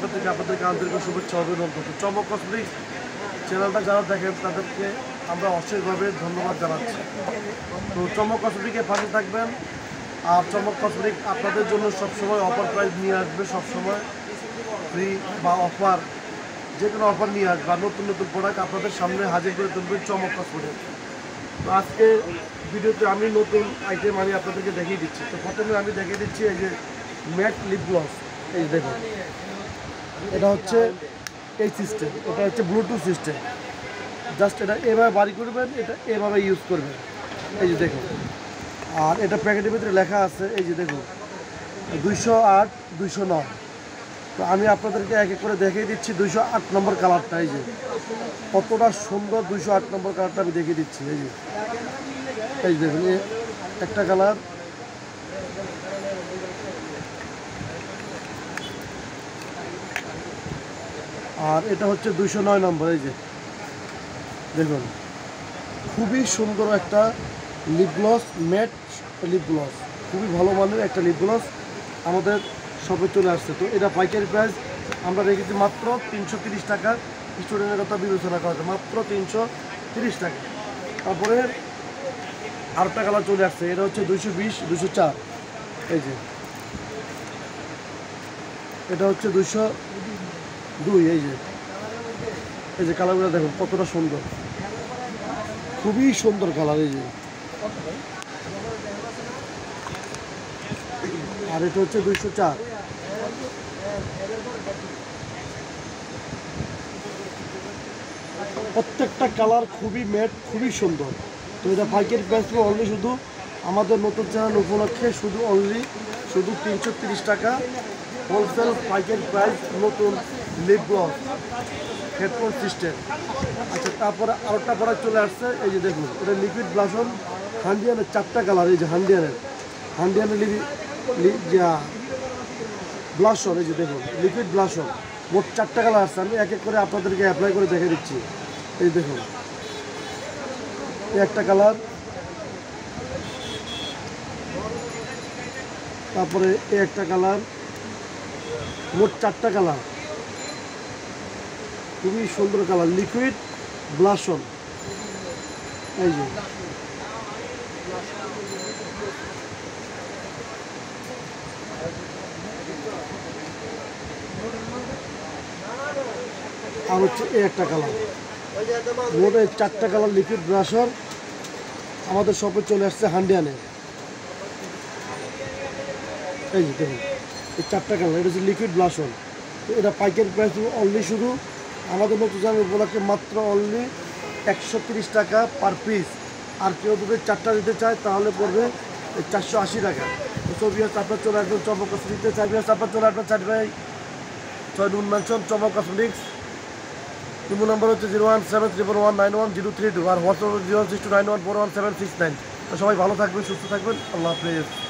থেকে আপনাদেরকে আন্তরিক শুভেচ্ছা অভিনন্দন। চমক কসমেটিক্স চ্যানেলটা যারা দেখেন তাদেরকে আমরা অশেষভাবে ধন্যবাদ জানাচ্ছি। তো চমক কসমেটিকের পাশে থাকবেন। আর চমক কসমেটিক আপনাদের জন্য সবসময় অফার প্রাইস নিয়ে আসবে, সবসময় ফ্রি বা অফার, যে কোনো অফার নিয়ে আসবে। আর নতুন নতুন প্রোডাক্ট আপনাদের সামনে হাজির করে তুলবেন চমক কসমেটিক। তো আজকে ভিডিওতে আমি নতুন আইটেম আমি আপনাদেরকে দেখিয়ে দিচ্ছি। তো প্রথমে আমি দেখিয়ে দিচ্ছি এই যে ম্যাট লিপ গ্লস। এই দেখুন, এটা হচ্ছে এই সিস্টেম, এটা হচ্ছে ব্লুটুথ সিস্টেম। জাস্ট এটা এভাবে বাড়ি করবেন, এটা এভাবে ইউজ করবেন। এই যে দেখুন, আর এটা প্যাকেটের ভিতরে লেখা আছে, এই যে দেখুন 208, 209। তো আমি আপনাদেরকে এক এক করে দেখিয়ে দিচ্ছি 208 নম্বর কালারটা। এই যে কতটা সুন্দর 208 নম্বর কালারটা আমি দেখিয়ে দিচ্ছি। এই যে দেখুন, একটা কালার, আর এটা হচ্ছে 209 নম্বর। এই যে দেখুন, খুবই সুন্দর একটা lip gloss, matte lip gloss, খুবই ভালো মানের একটা লিপ গ্লস আমাদের শপে চলে আসছে। তো এটা পাইকারি প্রাইস আমরা রেখেছি মাত্র 330 টাকা। স্টুডেন্টের কথা বিবেচনা করা যায়, মাত্র 330 টাকা। তারপরে আরেকটা কালার চলে আসছে, এটা হচ্ছে 220, 204। এই যে এটা হচ্ছে 202। এই যে কালারগুলো দেখুন কতটা সুন্দর, খুবই সুন্দর কালার। এই যে, আর এটা হচ্ছে 204। প্রত্যেকটা কালার খুবই ম্যাট, খুবই সুন্দর। তো এটা পাইকারি প্রাইস অনলি শুধু আমাদের নতুন চ্যানেল উপলক্ষে শুধু 330 টাকা হোলসেল পাইকারি প্রাইস নতুন লিপ গ্লস হেডফোন সিস্টেম। আচ্ছা, তারপরে আরেকটা প্রোডাক্ট চলে আসছে। এই যে দেখুন, এটা লিকুইড ব্লাশন হান্ডিয়ানের 4টা কালার। এই যে হান্ডিয়ানের ব্লাশন। এই যে দেখুন, লিকুইড ব্লাশন মোট 4টা কালার আসছে। আমি এক এক করে আপনাদেরকে অ্যাপ্লাই করে দেখে দিচ্ছি। এই দেখুন, এই একটা কালার, তারপরে এই একটা কালার, মোট 4টা কালার, খুবই সুন্দর কালার, লিকুইড ব্লাশন। এই যে আর হচ্ছে এই একটা কালার, মোট 4টা কালার লিকুইড ব্লাশন আমাদের শপে চলে আসছে হান্ডিয়ানে। এই যে দেখুন, এই 4টা কালার, এটা হচ্ছে লিকুইড ব্লাশন। তো এটা পাইকারি প্রাইস অনলি শুধু আমাদের নতুন চ্যানেল উপলক্ষে মাত্র অনলি 130 টাকা পার পিস। আর কেউ যদি 4টা দিতে চায় তাহলে পড়বে 480 টাকা। তো ছবি হচ্ছে আপনার চলে আসবেন চমক কসমেটিক্সে, চাবি হচ্ছে আপনার চলে আসবেন 4 বাই 6 নুন ম্যানশন চমক কসমেটিক্স। ইমো নম্বর হচ্ছে 01711911032 আর হোয়াটসঅ্যাপ 06291417669। তো সবাই ভালো থাকবেন, সুস্থ থাকবেন, আল্লাহ হাফেজ।